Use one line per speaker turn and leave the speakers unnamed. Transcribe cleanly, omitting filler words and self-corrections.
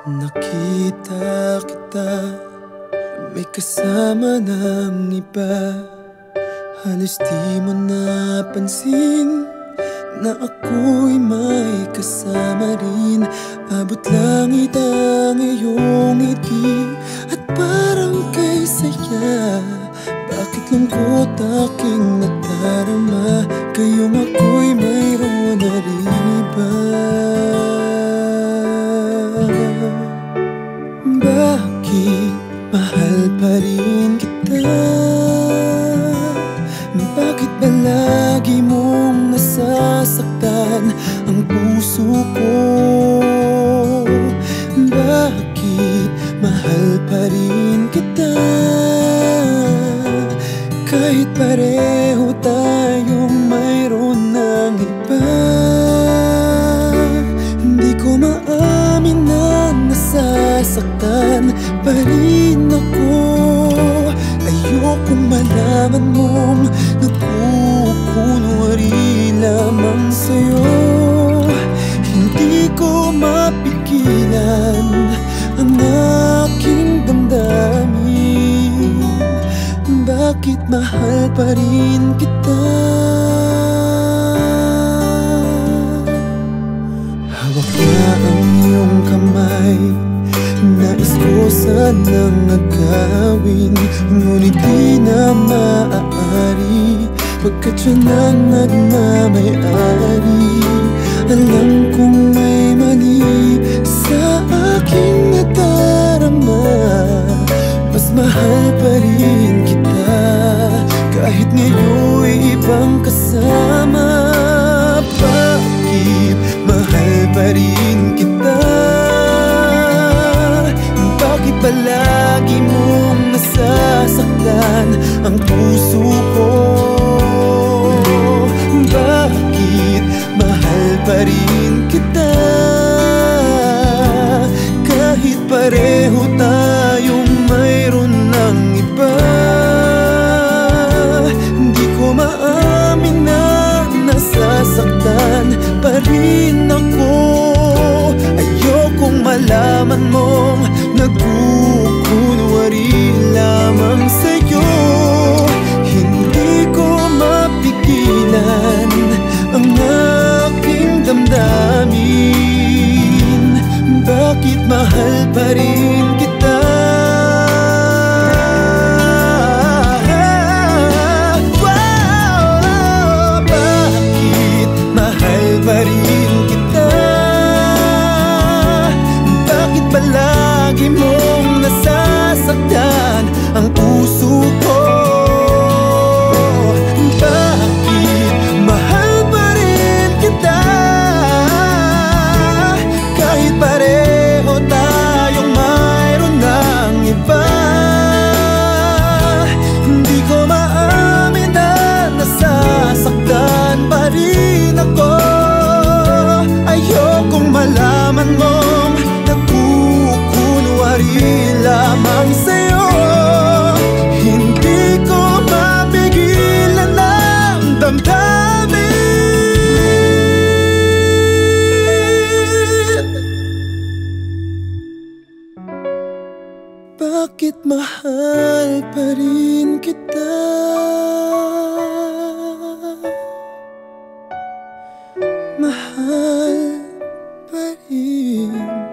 Nakita kita, may kasama ng iba. Halos di mo napansin na ako'y may kasama rin. Abot langit ang iyong ngiti at parang kay saya. Bakit lungkot aking nadarama, gayong ako'y mayroon na rin iba. Bakit mahal pa rin kita? Bakit ba lagi mong nasasaktan ang puso ko? Bakit mahal pa rin kita? Kahit pareho tayong mayroon ng iba. Hindi ko maamin na nasasaktan pa rin ako. Ayokong malaman mong nagkukunwari lamang sa'yo. Hindi ko mapigilan ang aking damdamin. Bakit mahal pa rin kita? Hawak na ang iyong kamay, nais ko sanang agawin, ngunit di na maaari, pagkat siya nang nagmamayari. Alam kong may mali sa aking nadarama, mas mahal pa rin kita, kahit ngayon'y ibang kasama. Bakit mahal pa rin kita? Bakit palagi mong nasasaktan ang puso ko? Bakit mahal pa rin kita? Kahit pareho tayong mayroon ng iba. Di ko maamin na nasasaktan pa rin ako. Ayokong malaman mong nagkukunwari lamang sa'yo. Hindi ko mapigilan ang aking damdamin. Bakit mahal pa rin kita? Bakit mahal pa rin kita? Bakit palagi mong nasasaktan ang puso ko? Bakit mahal pa rin kita? Kahit pareho tayong mayroon ng iba. Hindi ko maamin na nasasaktan pa rin ako. Ayokong malaman mong nagkukunwari lamang sa'yo. Hindi ko mapigilan ang damdamin. Bakit mahal pa rin kita? Mahal pa rin